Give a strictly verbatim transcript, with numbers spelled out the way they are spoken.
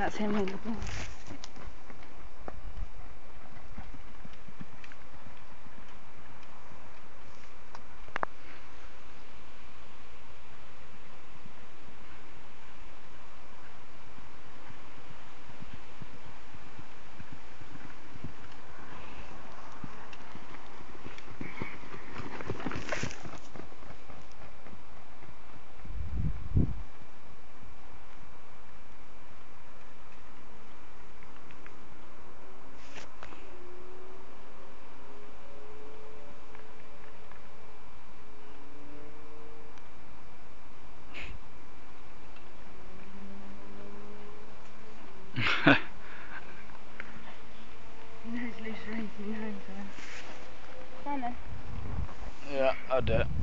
That's him on the ball. No, it's loose or anything, no, so. Down then. Yeah, I do.